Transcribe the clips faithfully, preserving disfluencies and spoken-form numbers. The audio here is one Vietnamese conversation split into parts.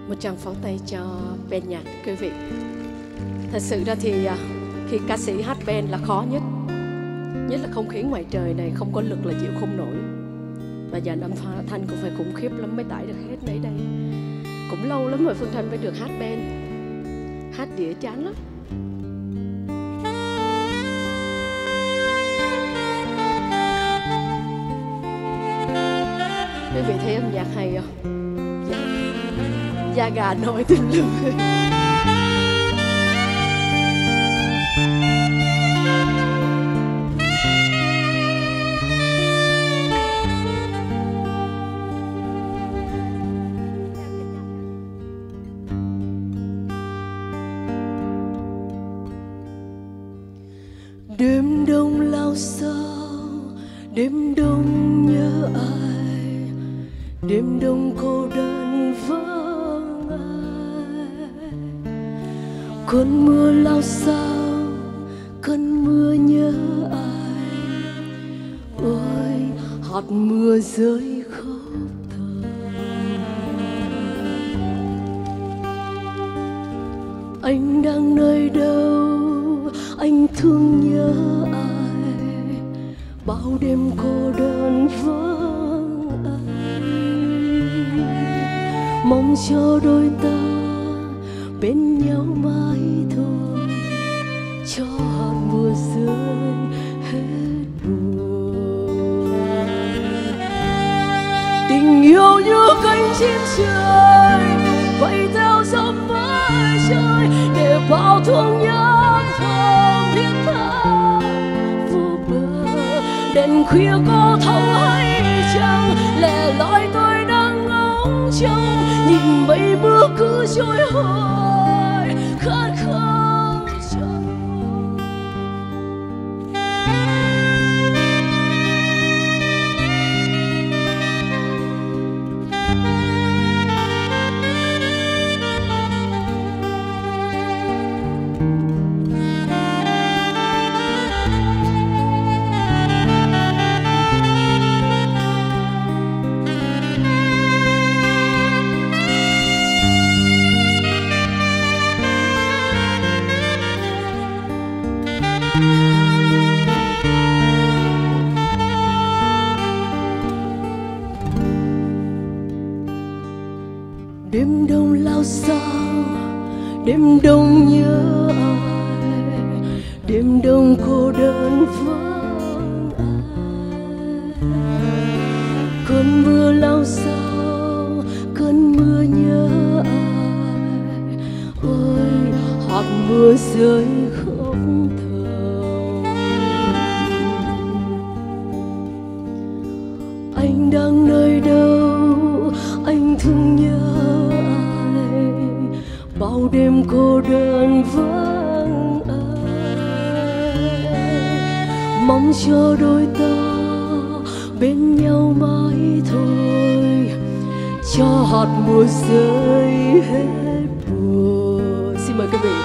Một tràng pháo tay cho band nhạc quý vị. Thật sự ra thì khi ca sĩ hát band là khó nhất. Nhất là không khí ngoài trời này không có lực là chịu không nổi. Và dàn âm thanh cũng phải khủng khiếp lắm mới tải được hết đấy đây. Cũng lâu lắm rồi Phương Thanh mới được hát band. Hát đĩa chán lắm. Quý vị thấy âm nhạc hay không? Dạ. Da gà nổi tùm lum. Đêm đông lao sao, đêm đông nhớ ai, đêm đông cô đơn vắng ai. Cơn mưa lao sao, cơn mưa nhớ ai, ôi hạt mưa rơi khóc thầm. Anh đang nơi đâu, anh thương nhớ ai, bao đêm cô đơn vắng ai. Mong cho đôi ta bên nhau mãi thôi, cho hạt mưa rơi hết buồn. Tình yêu như cánh chim trời bay theo gió mãi trời, để bao thương nhớ thiết tha vô bờ. Đèn khuya có thấu hay chăng, lẻ loi tôi đang ngóng trông, nhìn mây mưa cứ trôi hoài khát khao trong. Đêm đông lao sao, đêm đông nhớ ai, đêm đông cô đơn vắng ai. Cơn mưa lao sao, cơn mưa nhớ ai, ôi hạt mưa rơi khóc thầm. Anh đang nơi đâu, anh thương nhớ ai, bao đêm cô đơn vắng ai. Mong cho đôi ta bên nhau mãi thôi, cho hạt mưa rơi hết buồn. Xin mời quý vị.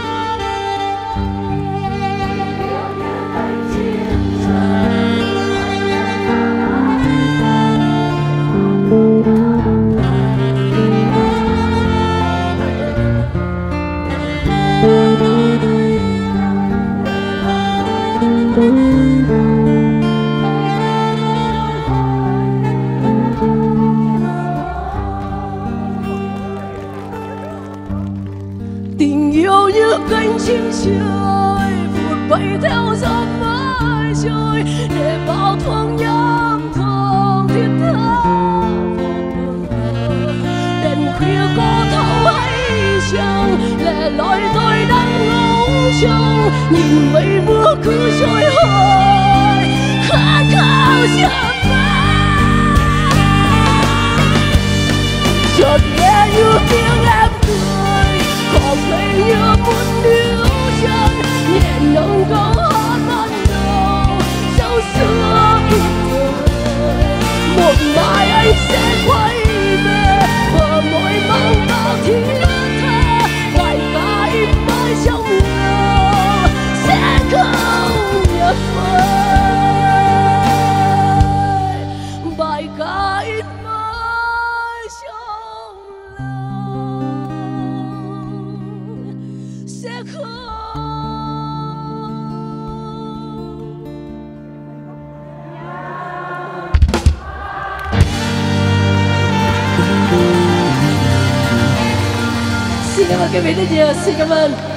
Tình yêu như cánh chim trời vụt bay theo gió mãi trời, để bao thoáng nhớ thương thiết tha vô bờ. Đèn khuya có thấu hay chăng, lẻ loi tôi đang ngóng trông, nhìn mây mưa cứ trôi hoài khát khao trở về. Chợt nghe như tiếng em cười, cỏ cây như muốn níu chân, nhẹ nồng câu hát ban đầu dấu xưa kịp thời. Một mai anh sẽ quay về, bờ môi mang bao thiết tha, ngoài ca in mãi trong lòng sẽ không nhớ phai. sẽ không. Xin cảm ơn quý vị rất nhiều, xin cảm ơn.